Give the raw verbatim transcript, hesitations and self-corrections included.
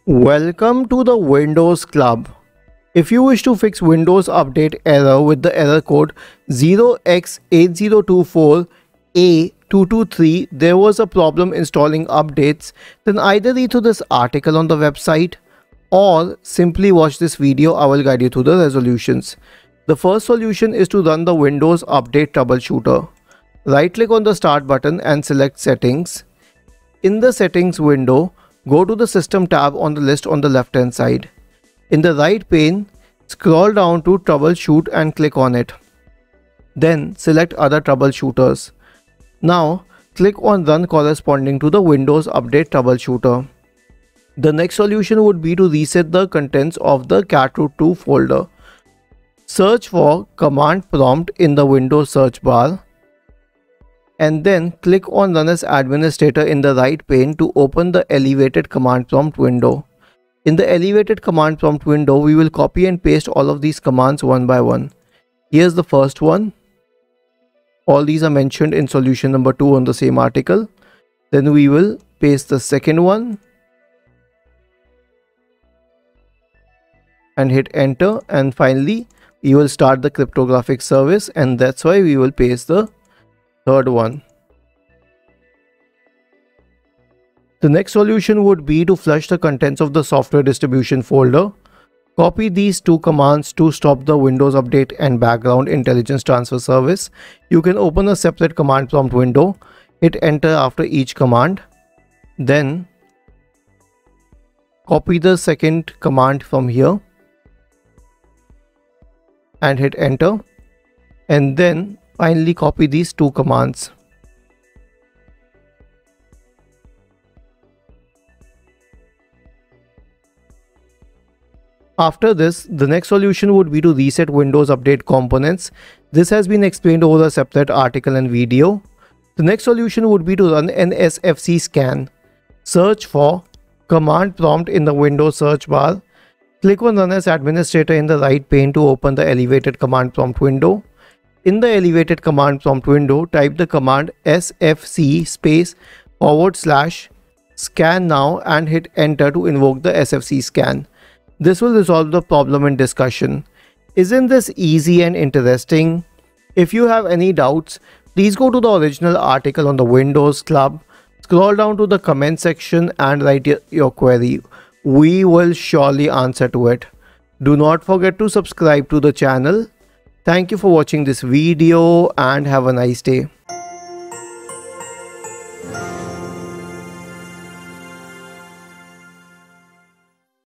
Welcome to the Windows Club. If you wish to fix Windows Update error with the error code zero x eight zero two four A two two three, there was a problem installing updates, then either read through this article on the website or simply watch this video. I will guide you through the resolutions. The first solution is to run the Windows Update Troubleshooter. Right click on the Start button and select Settings. In the Settings window, go to the System tab on the list on the left hand side. In the right pane, scroll down to Troubleshoot and click on it. Then select Other Troubleshooters. Now click on Run corresponding to the Windows Update Troubleshooter. The next solution would be to reset the contents of the cat root two folder. Search for Command Prompt in the Windows search bar and then click on Run as Administrator in the right pane to open the elevated command prompt window. In the elevated command prompt window, we will copy and paste all of these commands one by one. Here's the first one. All these are mentioned in solution number two on the same article. Then we will paste the second one and hit enter, and finally we will start the cryptographic service, and that's why we will paste the third one. The next solution would be to flush the contents of the software distribution folder. Copy these two commands to stop the Windows Update and Background Intelligence Transfer service. You can open a separate command prompt window, hit enter after each command. Then copy the second command from here and hit enter, and then finally copy these two commands. After this, the next solution would be to reset Windows Update components. This has been explained over a separate article and video. The next solution would be to run an S F C scan. Search for Command Prompt in the Windows search bar. Click on Run as Administrator in the right pane to open the elevated command prompt window. In the elevated command prompt window, type the command S F C space forward slash scan now and hit enter to invoke the S F C scan. This will resolve the problem in discussion. Isn't this easy and interesting? If you have any doubts, please go to the original article on the Windows Club, scroll down to the comment section and write your query. We will surely answer to it. Do not forget to subscribe to the channel. Thank you for watching this video and have a nice day.